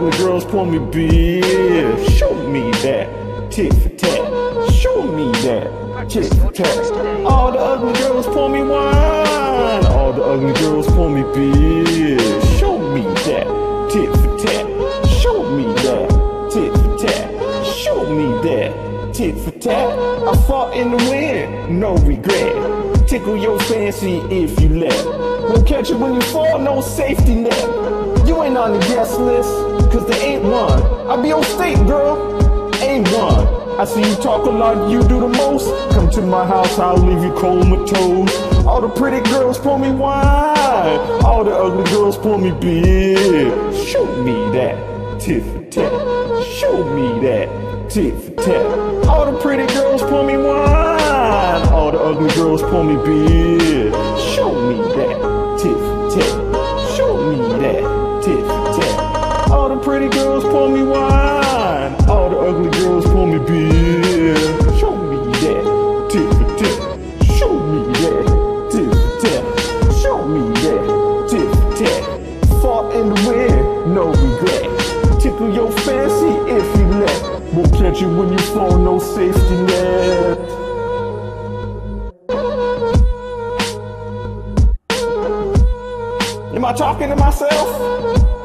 ugly girls pour me beer. Show me that tit for tat. Show me that tit for tat. All the ugly girls pour me wine. All the ugly girls pour me beer. Show me that tit for tat. Show me that tit for tat. Show me that tit for tat. I fought in the wind, no regret. Tickle your fancy if you let. Won't catch you when you fall, no safety net. You ain't on the guest list, cause there ain't one. I be on state, girl, ain't one. I see you talk a lot, you do the most. Come to my house, I'll leave you comatose. All the pretty girls pour me wine. All the ugly girls pour me beer. Show me that tit for tat. Show me that tit for tat. All the pretty girls pour me wine. All the ugly girls pour me beer. Show me that tit for tat. Show me that tit for tat. All the pretty girls pour me wine. All the ugly girls pour me beer. Show me that tit for tat. Show me that tit for tat. Show me that tit for tat. Fought in the wind, no regret. Tickle your fancy if you let. Won't catch you when you fall, no safety net. Am I talking to myself?